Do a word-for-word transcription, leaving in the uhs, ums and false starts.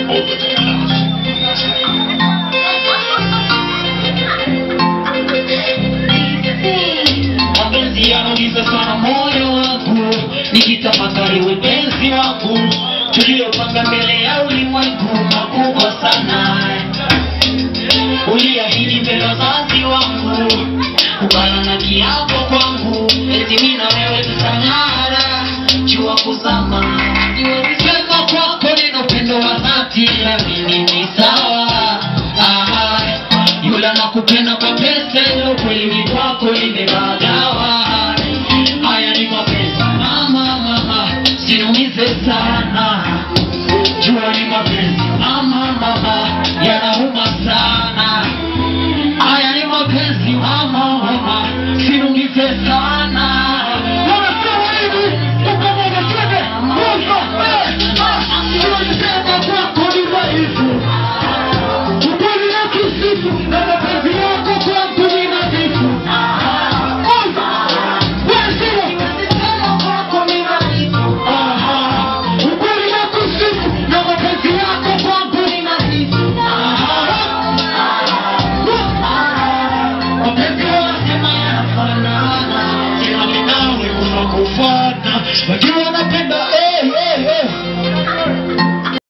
Mapenzi yanaumiza sana moyo wangu, nikitafakari upenzi wangu tuliopanga mbele ya ulimwengu makubwa sana. Uliahidi mbele ya wazazi wangu, kubana na kiapo kwangu, eti mimi na wewe tutang'ara jua kuzama. Niwezisema kwako nina upendo wa dhati, na mimi ni sawa. Aha, yule nakupenda kwa pesa